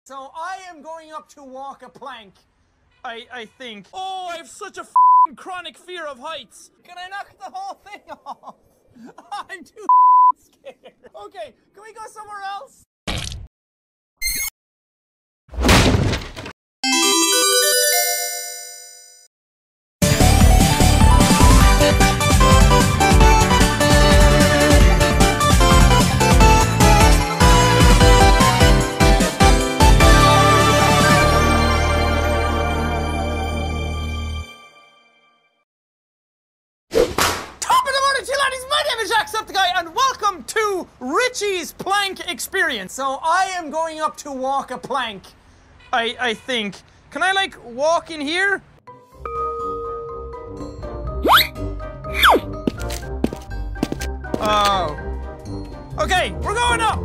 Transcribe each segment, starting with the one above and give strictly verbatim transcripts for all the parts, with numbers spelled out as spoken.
So I am going up to walk a plank. I I think. Oh, I have such a f***ing chronic fear of heights. Can I knock the whole thing off? I'm too scared. Okay, can we go somewhere else? And welcome to Richie's Plank Experience. So I am going up to walk a plank. I I think. Can I like walk in here? Oh. Okay, we're going up.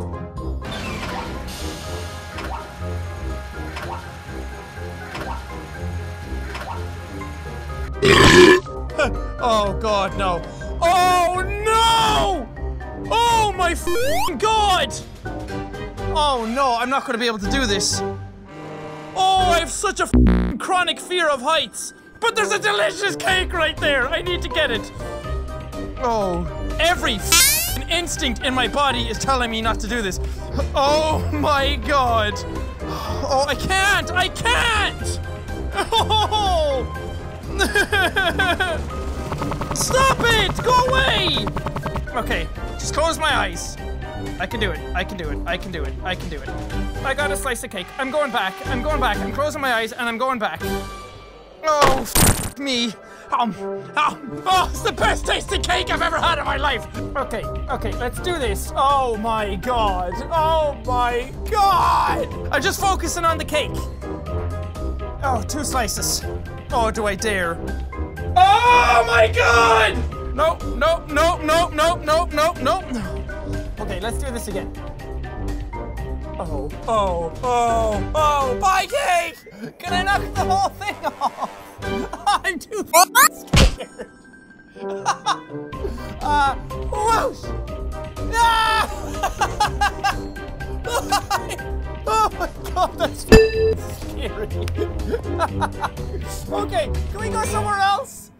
Oh God, no. Oh no! Oh my f***ing God! Oh no, I'm not gonna be able to do this. Oh, I have such a f***ing chronic fear of heights. But there's a delicious cake right there. I need to get it. Oh, every f***ing instinct in my body is telling me not to do this. Oh my God. Oh, I can't. I can't. Oh. Stop it! Go away! Okay, just close my eyes. I can do it. I can do it. I can do it. I can do it. I got a slice of cake. I'm going back. I'm going back. I'm closing my eyes and I'm going back. Oh, f me. Um, oh, oh, it's the best tasting cake I've ever had in my life. Okay, okay, let's do this. Oh my God. Oh my God. I'm just focusing on the cake. Oh, two slices. Oh, do I dare? Oh my God! No, no, no, no, no, no, no, no. Okay, let's do this again. Oh, oh, oh, oh, bye cake! Can I knock the whole thing off? I'm too scared. uh, whoosh! No! Oh my God, that's scary. Okay, can we go somewhere else?